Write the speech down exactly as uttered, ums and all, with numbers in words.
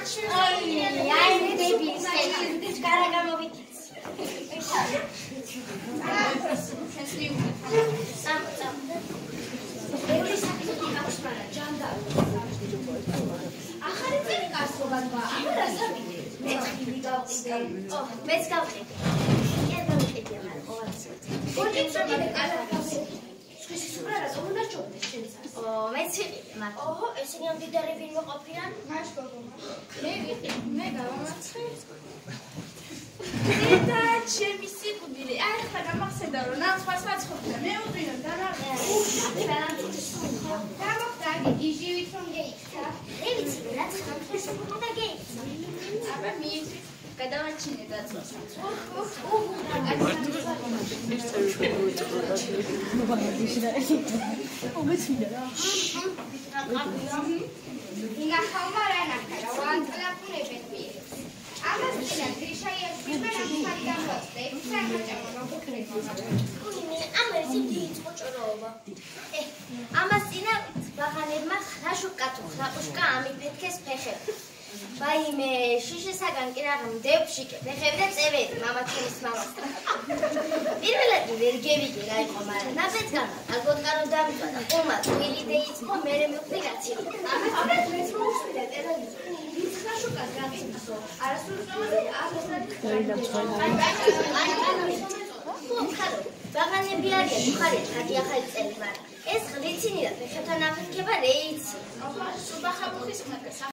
აი მე ბიბის ეს კარა გამოვიქცე. სამ სამ. ეური საკითხი აქვს მაგრამ ჯანდარი. ახალი წელი გასწრებდა. ამერა საკითხი. მე ხილი გავყიდე. ო, მეც გავყიდე. კი გავყიდე მაგრამ ყოველთვის. გორჯი წამიდე კარა გავყიდე. სხვისი სურალა უნდა ჩობდეს შენსაც. ო, მეც ვიყიდე მაგრამ. ოჰო, ესენი ამ დიდარი ვინმე ყოფილან? მაშ გოგო. მე ვიყიდე. მე გავამარცხე. და ჩემი სიკვდილი, აი ხა გამახსენდა რომ ნაცვლად საცხობდა, მე უძვინო და რა გამახსენდა იჟივით რომ გეიქცა. მე ვიცი რა ცხამთეს უნდა გეიქცა. აბა მიიწვი გადავაჩინე დაწვას. იგა ხომარანა კარა ვანტლაპუნებები. ამას წინა გრიშაიას პირველად მაგდამოწე, საერთოდ მოგკრება. ამას დიდი წოჭროობა. ე, ამას წინა ბაღანებმა ხაშუკა თუ ხლაპუშკა ამიფეთქეს ფეხები. ვაიმე, შიშესაგან კი რაღა მდევში ფეხები და წევერი მამაჩემის მამასთან. პირველად ვერ გევიგე რა იყო, მაგრამ ნაბეძგამა აგოთკარო დამიწვა და ყომა თბილი დაიწყო, მერე მივხვდი რაცი. ამას მეც მოусმინე ტელევიზორში. ხაშუკას გაგიწო. არასდროს ამაზე აღესად ბაღანები არიან მხარეთ რაგი ახალი წელი მაგრამ ეს ღლიცინი და ფეხებთან აფეთქება რეიცი. აბა, სუბახაბუხის ხმაკა